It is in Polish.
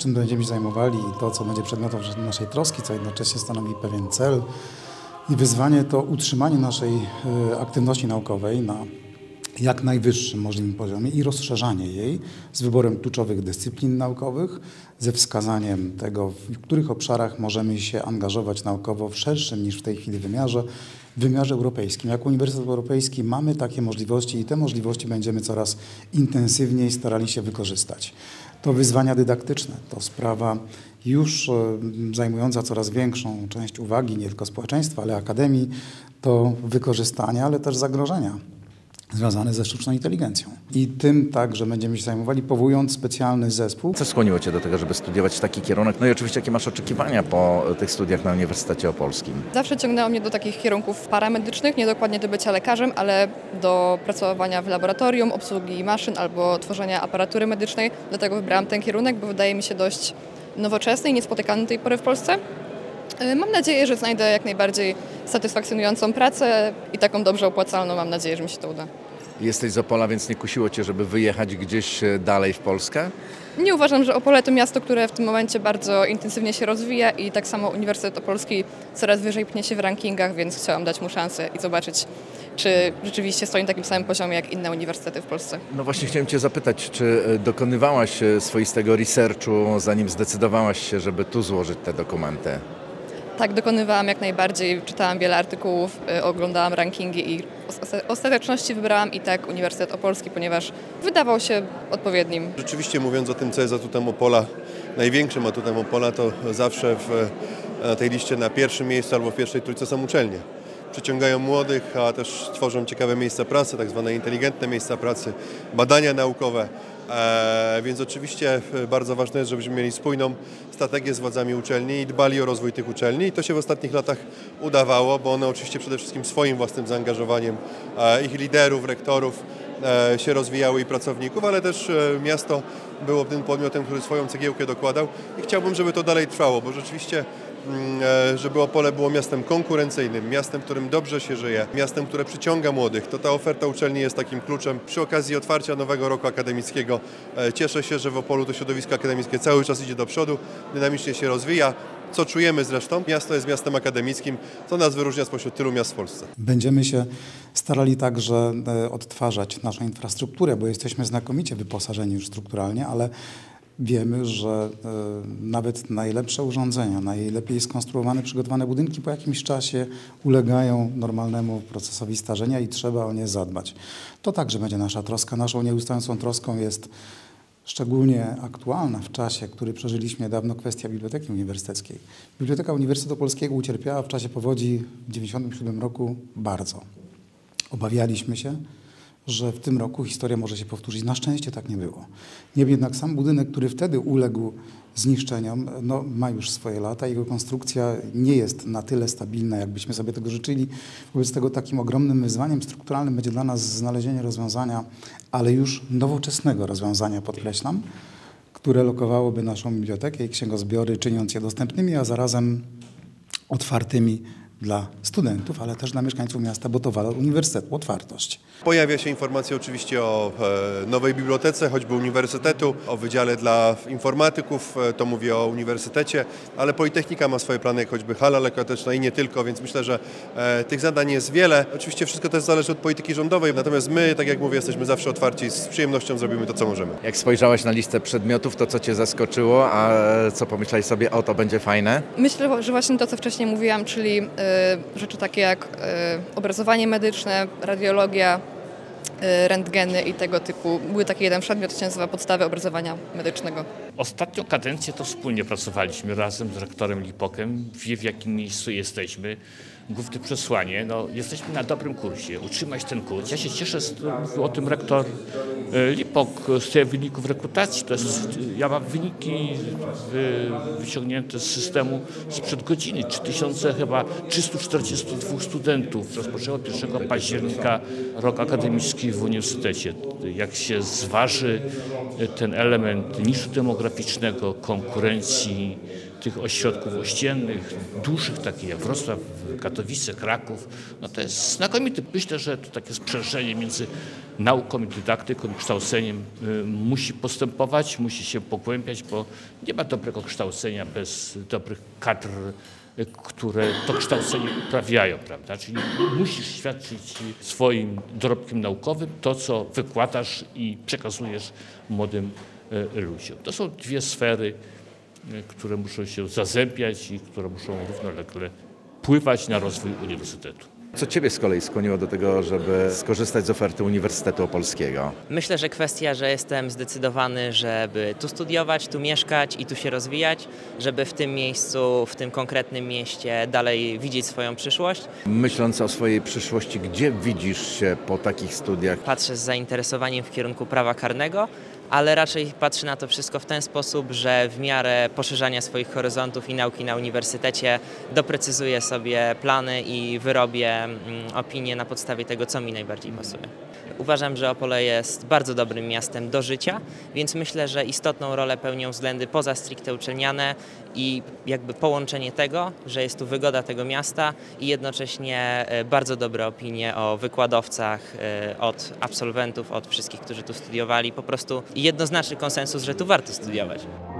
czym będziemy się zajmowali i to, co będzie przedmiotem naszej troski, co jednocześnie stanowi pewien cel i wyzwanie, to utrzymanie naszej aktywności naukowej na jak najwyższym możliwym poziomie i rozszerzanie jej z wyborem kluczowych dyscyplin naukowych, ze wskazaniem tego, w których obszarach możemy się angażować naukowo w szerszym niż w tej chwili wymiarze europejskim. Jako Uniwersytet Europejski mamy takie możliwości i te możliwości będziemy coraz intensywniej starali się wykorzystać. To wyzwania dydaktyczne, to sprawa już zajmująca coraz większą część uwagi nie tylko społeczeństwa, ale akademii, to wykorzystania, ale też zagrożenia związane ze sztuczną inteligencją. I tym także będziemy się zajmowali, powołując specjalny zespół. Co skłoniło Cię do tego, żeby studiować taki kierunek? No i oczywiście, jakie masz oczekiwania po tych studiach na Uniwersytecie Opolskim? Zawsze ciągnęło mnie do takich kierunków paramedycznych, nie dokładnie do bycia lekarzem, ale do pracowania w laboratorium, obsługi maszyn albo tworzenia aparatury medycznej. Dlatego wybrałam ten kierunek, bo wydaje mi się dość nowoczesny i niespotykany do tej pory w Polsce. Mam nadzieję, że znajdę jak najbardziej satysfakcjonującą pracę i taką dobrze opłacalną. Mam nadzieję, że mi się to uda. Jesteś z Opola, więc nie kusiło Cię, żeby wyjechać gdzieś dalej w Polskę? Nie uważam, że Opole to miasto, które w tym momencie bardzo intensywnie się rozwija i tak samo Uniwersytet Opolski coraz wyżej pnie się w rankingach, więc chciałam dać mu szansę i zobaczyć, czy rzeczywiście stoi na takim samym poziomie jak inne uniwersytety w Polsce. No właśnie chciałem Cię zapytać, czy dokonywałaś swoistego researchu, zanim zdecydowałaś się, żeby tu złożyć te dokumenty? Tak, dokonywałam jak najbardziej, czytałam wiele artykułów, oglądałam rankingi i w ostateczności wybrałam i tak Uniwersytet Opolski, ponieważ wydawał się odpowiednim. Rzeczywiście mówiąc o tym, co jest atutem Opola, największym atutem Opola, to zawsze na tej liście na pierwszym miejscu albo w pierwszej trójce są uczelnie. Przyciągają młodych, a też tworzą ciekawe miejsca pracy, tak zwane inteligentne miejsca pracy, badania naukowe. Więc oczywiście bardzo ważne jest, żebyśmy mieli spójną strategię z władzami uczelni i dbali o rozwój tych uczelni. I to się w ostatnich latach udawało, bo one oczywiście przede wszystkim swoim własnym zaangażowaniem ich liderów, rektorów się rozwijały i pracowników, ale też miasto było tym podmiotem, który swoją cegiełkę dokładał i chciałbym, żeby to dalej trwało, bo rzeczywiście żeby Opole było miastem konkurencyjnym, miastem, w którym dobrze się żyje, miastem, które przyciąga młodych, to ta oferta uczelni jest takim kluczem. Przy okazji otwarcia nowego roku akademickiego cieszę się, że w Opolu to środowisko akademickie cały czas idzie do przodu, dynamicznie się rozwija, co czujemy zresztą. Miasto jest miastem akademickim, co nas wyróżnia spośród tylu miast w Polsce. Będziemy się starali także odtwarzać naszą infrastrukturę, bo jesteśmy znakomicie wyposażeni już strukturalnie, ale wiemy, że nawet najlepsze urządzenia, najlepiej skonstruowane, przygotowane budynki po jakimś czasie ulegają normalnemu procesowi starzenia i trzeba o nie zadbać. To także będzie nasza troska. Naszą nieustającą troską jest szczególnie aktualna w czasie, który przeżyliśmy niedawno, kwestia Biblioteki Uniwersyteckiej. Biblioteka Uniwersytetu Opolskiego ucierpiała w czasie powodzi w 1997 roku bardzo. Obawialiśmy się, że w tym roku historia może się powtórzyć. Na szczęście tak nie było. Niemniej jednak sam budynek, który wtedy uległ zniszczeniom, ma już swoje lata. Jego konstrukcja nie jest na tyle stabilna, jakbyśmy sobie tego życzyli. Wobec tego takim ogromnym wyzwaniem strukturalnym będzie dla nas znalezienie rozwiązania, ale już nowoczesnego rozwiązania, podkreślam, które lokowałoby naszą bibliotekę i księgozbiory, czyniąc je dostępnymi, a zarazem otwartymi dla studentów, ale też dla mieszkańców miasta, bo to walor uniwersytetu, otwartość. Pojawia się informacja oczywiście o nowej bibliotece, choćby uniwersytetu, o wydziale dla informatyków, to mówię o uniwersytecie, ale Politechnika ma swoje plany, jak choćby hala lekkoatletyczna i nie tylko, więc myślę, że tych zadań jest wiele. Oczywiście wszystko też zależy od polityki rządowej, natomiast my, tak jak mówię, jesteśmy zawsze otwarci, z przyjemnością zrobimy to, co możemy. Jak spojrzałaś na listę przedmiotów, to co Cię zaskoczyło, a co pomyślałeś sobie, o to będzie fajne? Myślę, że właśnie to, co wcześniej mówiłam, czyli rzeczy takie jak obrazowanie medyczne, radiologia, rentgeny i tego typu. Były taki jeden przedmiot, który się nazywa podstawy obrazowania medycznego. Ostatnią kadencję to wspólnie pracowaliśmy razem z rektorem Lipokiem, wie w jakim miejscu jesteśmy. Główne przesłanie, jesteśmy na dobrym kursie, utrzymać ten kurs. Ja się cieszę, mówił o tym rektor Lipok z tych wyników rekrutacji. Ja mam wyniki wyciągnięte z systemu sprzed godziny. 3342 studentów rozpoczęło 1 października rok akademicki w uniwersytecie. Jak się zważy ten element niszu demograficznego, konkurencji, tych ośrodków ościennych, dużych, takich jak Wrocław, Katowice, Kraków, no to jest znakomity. Myślę, że to takie sprzężenie między nauką i dydaktyką i kształceniem musi postępować, musi się pogłębiać, bo nie ma dobrego kształcenia bez dobrych kadr, które to kształcenie uprawiają, prawda? Czyli musisz świadczyć swoim dorobkiem naukowym to, co wykładasz i przekazujesz młodym ludziom. To są dwie sfery, które muszą się zazębiać i które muszą równolegle wpływać na rozwój uniwersytetu. Co Ciebie z kolei skłoniło do tego, żeby skorzystać z oferty Uniwersytetu Opolskiego? Myślę, że kwestia, że jestem zdecydowany, żeby tu studiować, tu mieszkać i tu się rozwijać, żeby w tym miejscu, w tym konkretnym mieście dalej widzieć swoją przyszłość. Myśląc o swojej przyszłości, gdzie widzisz się po takich studiach? Patrzę z zainteresowaniem w kierunku prawa karnego, ale raczej patrzę na to wszystko w ten sposób, że w miarę poszerzania swoich horyzontów i nauki na uniwersytecie doprecyzuję sobie plany i wyrobię opinię na podstawie tego, co mi najbardziej pasuje. Uważam, że Opole jest bardzo dobrym miastem do życia, więc myślę, że istotną rolę pełnią względy poza stricte uczelniane i jakby połączenie tego, że jest tu wygoda tego miasta i jednocześnie bardzo dobre opinie o wykładowcach, od absolwentów, od wszystkich, którzy tu studiowali. Po prostu jednoznaczny konsensus, że tu warto studiować.